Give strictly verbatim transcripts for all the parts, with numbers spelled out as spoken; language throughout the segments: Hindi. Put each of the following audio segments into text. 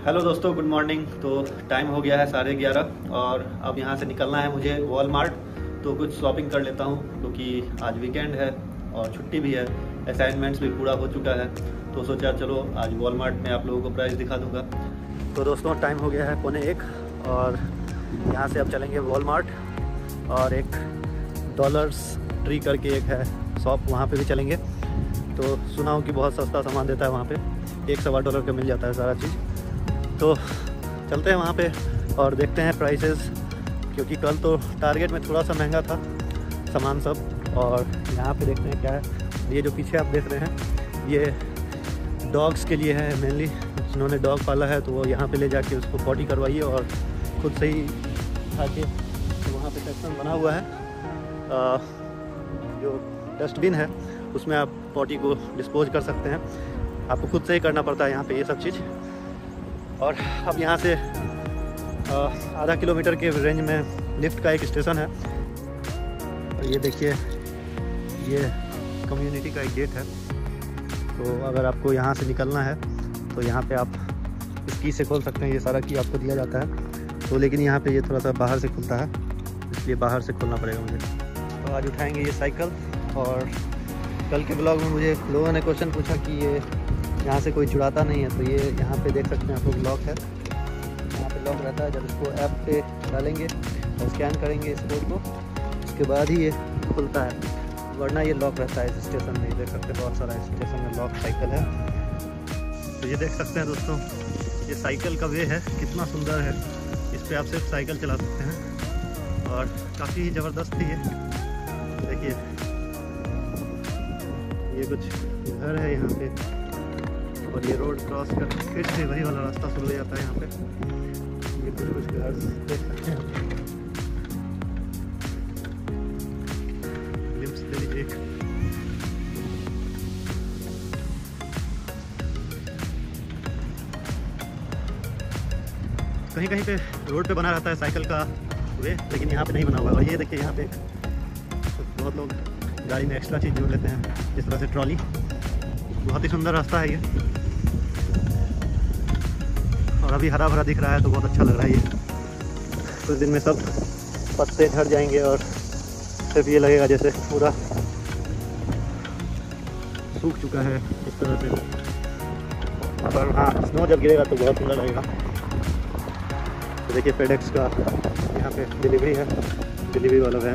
हेलो दोस्तों, गुड मॉर्निंग। तो टाइम हो गया है साढ़े ग्यारह और अब यहाँ से निकलना है मुझे वॉलमार्ट। तो कुछ शॉपिंग कर लेता हूँ क्योंकि आज वीकेंड है और छुट्टी भी है, असाइनमेंट्स भी पूरा हो चुका है। तो सोचा चलो आज वॉलमार्ट में आप लोगों को प्राइस दिखा दूँगा। तो दोस्तों टाइम हो गया है पौने एक और यहाँ से अब चलेंगे वॉलमार्ट और एक डॉलर्स ट्री करके एक है शॉप, वहाँ पे भी चलेंगे। तो सुना हूँ कि बहुत सस्ता सामान देता है वहाँ पे, एक सवा डॉलर का मिल जाता है सारा चीज़। तो चलते हैं वहाँ पे और देखते हैं प्राइसेस, क्योंकि कल तो टारगेट में थोड़ा सा महंगा था सामान सब। और यहाँ पे देखते हैं क्या है। ये जो पीछे आप देख रहे हैं ये डॉग्स के लिए है मेनली, जिन्होंने डॉग पाला है तो वो यहाँ पे ले जाके उसको पॉटी करवाइए और खुद से ही खा के। तो वहाँ पे सेक्शन बना हुआ है, आ, जो डस्टबिन है उसमें आप पॉटी को डिस्पोज कर सकते हैं। आपको खुद से ही करना पड़ता है यहाँ पे ये सब चीज़। और अब यहाँ से आधा किलोमीटर के रेंज में लिफ्ट का एक स्टेशन है। और ये देखिए ये कम्युनिटी का एक गेट है। तो अगर आपको यहाँ से निकलना है तो यहाँ पे आप इस की से खोल सकते हैं, ये सारा की आपको दिया जाता है। तो लेकिन यहाँ पे ये थोड़ा सा बाहर से खुलता है, इसलिए बाहर से खोलना पड़ेगा मुझे। तो आज उठाएंगे ये साइकिल। और कल के ब्लॉग में मुझे लोगों ने क्वेश्चन पूछा कि ये यहाँ से कोई चुराता नहीं है, तो ये यहाँ पे देख सकते हैं आप लोग लॉक है, यहाँ पे लॉक रहता है। जब इसको ऐप पे डालेंगे और स्कैन करेंगे इस कोड को, उसके बाद ही ये खुलता है, वरना ये लॉक रहता है इस स्टेशन में। देख सकते हैं बहुत सारा स्टेशन में लॉक साइकिल है। तो ये देख सकते हैं दोस्तों, ये साइकिल का वे है, कितना सुंदर है। इस पर आप सिर्फ साइकिल चला सकते हैं और काफ़ी ज़बरदस्त है ये। देखिए ये कुछ घर है यहाँ पे और ये रोड क्रॉस कर फिर से वही वाला रास्ता शुरू हो जाता है यहाँ पे। ये कुछ कुछ घर देख सकते हैं, लिम्स दे लीजिए। कहीं कहीं पे रोड पे बना रहता है साइकिल का वे, लेकिन यहाँ पे नहीं बना हुआ है। और ये देखिए यहाँ पे बहुत लोग गाड़ी में एक्स्ट्रा चीज़ जोड़ लेते हैं, जिस तरह से ट्रॉली। बहुत ही सुंदर रास्ता है ये और अभी हरा भरा दिख रहा है तो बहुत अच्छा लग रहा है ये। कुछ दिन में सब पत्ते झड़ जाएंगे और सिर्फ ये लगेगा जैसे पूरा सूख चुका है इस तरह से। पर हाँ, स्नो जब गिरेगा तो बहुत सुंदर लगेगा। तो देखिए फेडेक्स का यहाँ पे डिलीवरी है, डिलीवरी वाला वैन।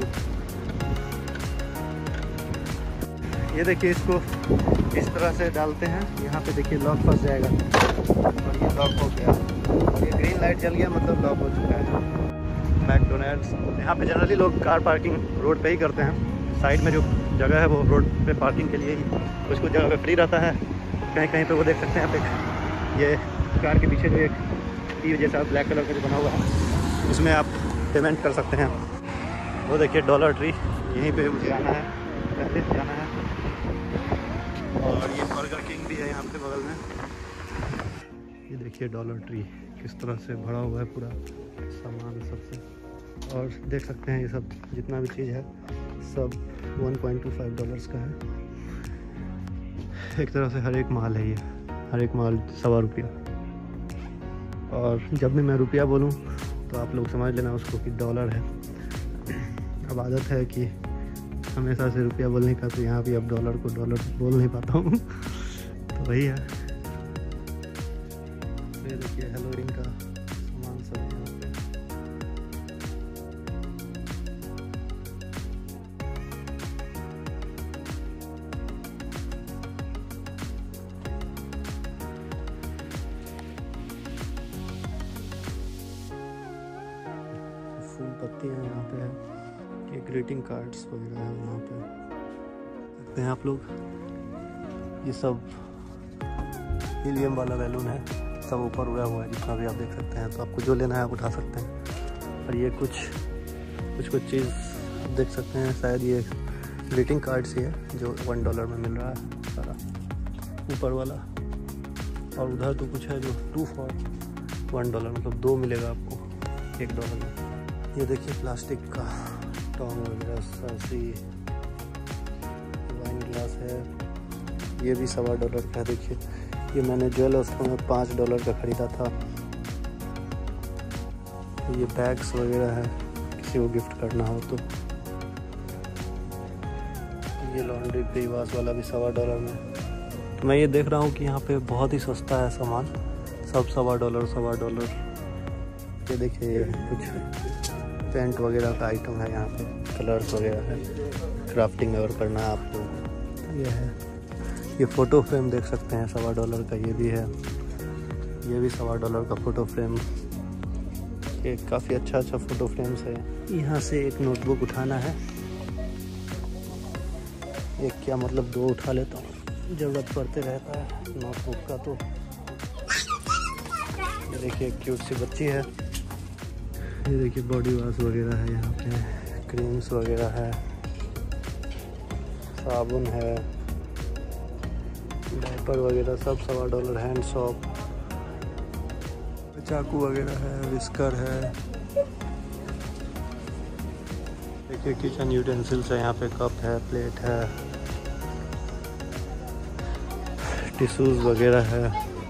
ये देखिए इसको इस तरह से डालते हैं, यहाँ पे देखिए लॉक फंस जाएगा और ये लॉक हो गया। ये ग्रीन लाइट जल गया मतलब लॉक हो चुका है। मैकडोनल्ड्स, यहाँ पे जनरली लोग कार पार्किंग रोड पे ही करते हैं। साइड में जो जगह है वो रोड पे पार्किंग के लिए ही, कुछ कुछ जगह पे फ्री रहता है। कहीं कहीं पे वो देख सकते हैं आप, ये कार के पीछे जो एक टी जैसा ब्लैक कलर का जो बना हुआ है, उसमें आप पेमेंट कर सकते हैं। वो देखिए डॉलर ट्री, यहीं पर मुझे आना है, पहले जाना है। और ये बर्गर किंग भी है यहाँ पे बगल में। ये देखिए डॉलर ट्री किस तरह से भरा हुआ है पूरा सामान सबसे। और देख सकते हैं ये सब जितना भी चीज़ है सब one point two five dollars का है। एक तरह से हर एक माल है ये, हर एक माल सवा रुपया। और जब भी मैं रुपया बोलूँ तो आप लोग समझ लेना उसको कि डॉलर है। अब आदत है कि हमेशा से रुपया बोलने का, तो यहाँ भी अब डॉलर को डॉलर बोल नहीं पाता हूँ तो वही है। ये देखिए हेलोविन का सामान सब यहाँ पे। फूल पत्तियाँ यहाँ पे है, ये ग्रीटिंग कार्ड्स वगैरह है यहाँ पे देखते हैं आप लोग। ये सब हीलियम वाला बैलून है, सब ऊपर उड़ा हुआ है जितना भी आप देख सकते हैं। तो आपको जो लेना है आप उठा सकते हैं। और ये कुछ कुछ कुछ चीज़ आप देख सकते हैं, शायद ये ग्रीटिंग कार्ड्स ही है जो वन डॉलर में मिल रहा है सारा ऊपर वाला। और उधर तो कुछ है जो टू फॉर वन डॉलर, मतलब दो मिलेगा आपको एक डॉलर में। ये देखिए प्लास्टिक का टॉन्ग वगैरह, सरसी, वाइन ग्लास है, ये भी सवा डॉलर का है। देखिए ये मैंने ज्वेल उसको में पाँच डॉलर का ख़रीदा था। ये बैग्स वगैरह है, किसी को गिफ्ट करना हो तो। ये लॉन्ड्री फ्री वाश वाला भी सवा डॉलर में। तो मैं ये देख रहा हूँ कि यहाँ पे बहुत ही सस्ता है सामान, सब सवा डॉलर सवा डॉलर। ये देखिए कुछ पेंट वगैरह का आइटम है, यहाँ पे कलर्स वगैरह है, क्राफ्टिंग अगर करना है आपको। ये है, ये फ़ोटो फ्रेम देख सकते हैं सवा डॉलर का, ये भी है, ये भी सवा डॉलर का फ़ोटो फ्रेम। ये काफ़ी अच्छा अच्छा फ़ोटो फ्रेम्स है। यहाँ से एक नोटबुक उठाना है, एक क्या मतलब दो उठा लेता हूँ, ज़रूरत पड़ते रहता है नोटबुक का। तो ये देखिए क्यूट सी बच्ची है। ये देखिए बॉडी वॉश वगैरह है, यहाँ पे क्रीम्स वगैरह है, साबुन है, डायपर वगैरह सब सवा डॉलर। हैंड सॉप, चाकू वगैरह है, विस्कर है। देखिए किचन यूटेंसिल्स है, यहाँ पे कप है, प्लेट है, टिश्यूज़ वगैरह है।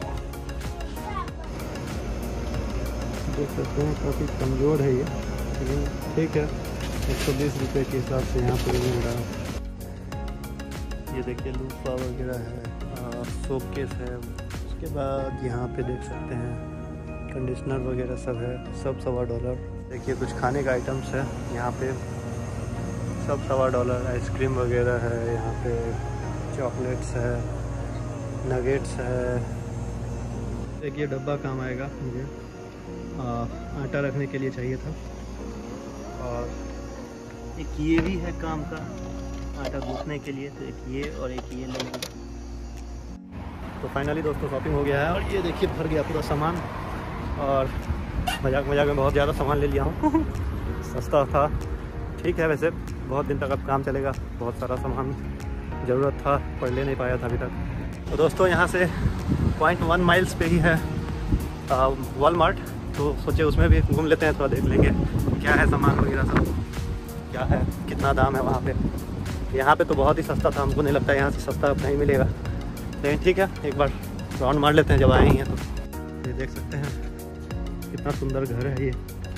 देख सकते हैं काफ़ी कमज़ोर है ये, लेकिन ठीक है, एक सौ बीस रुपये के हिसाब से यहाँ पर मिल रहा है। ये देखिए लूफा वगैरह है, सोप केस है। उसके बाद यहाँ पे देख सकते हैं कंडीशनर वगैरह सब है, सब सवा डॉलर। देखिए कुछ खाने का आइटम्स है यहाँ पे, सब सवा डॉलर। आइसक्रीम वगैरह है यहाँ पे, चॉकलेट्स है, नगेट्स है। देखिए डब्बा काम आएगा, मुझे आ, आटा रखने के लिए चाहिए था। और एक ये भी है काम का, आटा गूंथने के लिए, तो एक ये और एक ये लेंगे। तो फाइनली दोस्तों शॉपिंग हो गया है, और ये देखिए भर गया पूरा सामान। और मजाक मजाक में बहुत ज़्यादा सामान ले लिया हूँ सस्ता था, ठीक है। वैसे बहुत दिन तक अब काम चलेगा, बहुत सारा सामान ज़रूरत था पर ले नहीं पाया था अभी तक। तो दोस्तों यहाँ से पॉइंट वन माइल्स पे ही है वॉलमार्ट, तो सोचे उसमें भी घूम लेते हैं, थोड़ा देख लेंगे क्या है सामान वगैरह सब, क्या है, कितना दाम है वहाँ पे। यहाँ पे तो बहुत ही सस्ता था, हमको नहीं लगता यहाँ से सस्ता अब नहीं मिलेगा, लेकिन ठीक है एक बार राउंड मार लेते हैं जब आए हैं। तो ये देख सकते हैं कितना सुंदर घर है ये।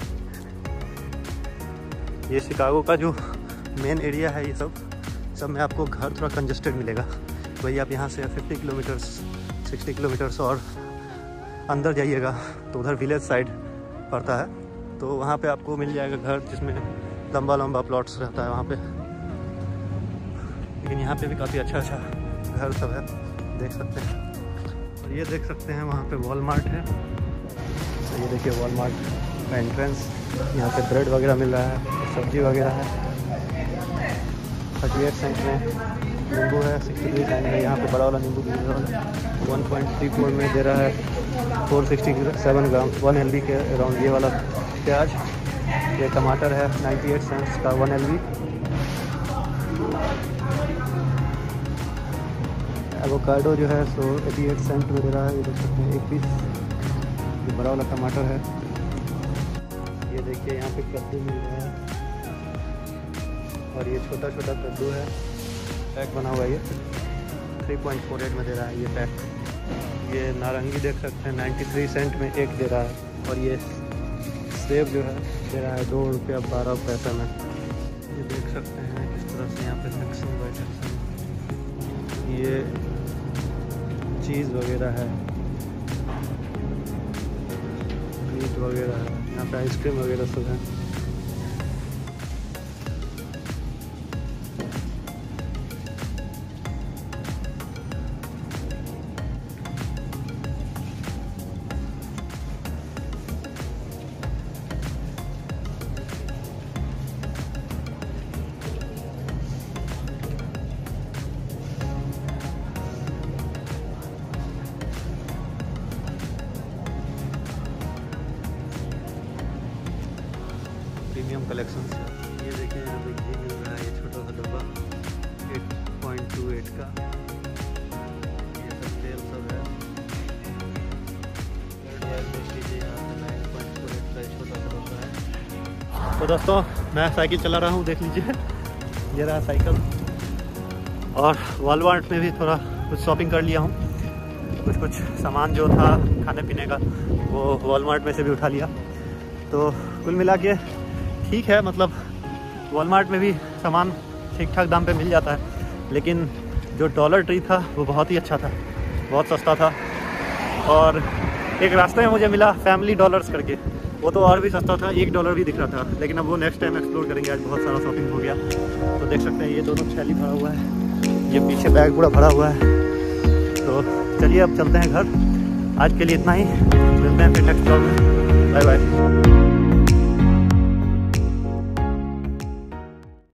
ये शिकागो का जो मेन एरिया है, ये सब सब में आपको घर थोड़ा कंजेस्टेड मिलेगा। वही आप यहाँ से पचास किलोमीटर्स साठ किलोमीटर्स और अंदर जाइएगा तो उधर विलेज साइड पड़ता है, तो वहाँ पे आपको मिल जाएगा घर जिसमें लंबा लंबा प्लॉट्स रहता है वहाँ पे। लेकिन यहाँ पे भी काफ़ी अच्छा अच्छा घर सब है, देख सकते हैं। और ये देख सकते हैं वहाँ पे वॉलमार्ट है। तो ये देखिए वॉलमार्ट का एंट्रेंस, यहाँ पे ब्रेड वगैरह मिल रहा है, सब्जी वगैरह है। थर्टी एट सेंट में नींबू है, सिक्सटी थ्री सेंट में यहाँ पे बड़ा वाला नींबू भी वन पॉइंट थ्री फोर में दे रहा है, four sixty seven gram one L B के अराउंड। ये वाला प्याज, ये टमाटर है नाइन्टी एट सेंट्स का वन एल बी। एवोकाडो जो है सो एटी एट सेंट में दे रहा है, ये देख सकते हैं एक पीस। ये बड़ा वाला टमाटर है। ये देखिए यहाँ पे कद्दू मिल रहा है, और ये छोटा छोटा कद्दू है, पैक बना हुआ है। ये थ्री पॉइंट फोर एट में दे रहा है ये पैक। ये नारंगी देख सकते हैं तिरानवे सेंट में एक दे रहा है। और ये सेब जो है दे रहा है दो रुपया बारह पैसा में। ये देख सकते हैं किस तरह से यहाँ पे सेक्शन बाय सेक्शन। ये चीज़ वगैरह है, मीट वगैरह है, यहाँ पे आइसक्रीम वगैरह सब है। प्रीमियम कलेक्शन है। ये देखिए यहाँ पे घी मिल रहा है, ये छोटा सा डब्बा एट पॉइंट टू एट का। ये सब तेल सब है। यहाँ पे नाइन पॉइंट टू एट का छोटा सा डब्बा है। तो दोस्तों मैं साइकिल चला रहा हूँ, देख लीजिए ये रहा साइकिल। और वॉलमार्ट में भी थोड़ा कुछ शॉपिंग कर लिया हूँ। कुछ कुछ सामान जो था खाने पीने का वो वॉलमार्ट में से भी उठा लिया। तो कुल मिला के ठीक है, मतलब वॉलमार्ट में भी सामान ठीक ठाक दाम पे मिल जाता है, लेकिन जो डॉलर ट्री था वो बहुत ही अच्छा था, बहुत सस्ता था। और एक रास्ते में मुझे मिला फैमिली डॉलर्स करके, वो तो और भी सस्ता था, एक डॉलर भी दिख रहा था, लेकिन अब वो नेक्स्ट टाइम एक्सप्लोर करेंगे। आज बहुत सारा शॉपिंग हो गया। तो देख सकते हैं ये दोनों थैली भरा हुआ है, ये पीछे बैग पूरा भरा हुआ है। तो चलिए अब चलते हैं घर। आज के लिए इतना ही, मिलते हैं फिर नेक्स्ट ब्लॉग में। Bye bye.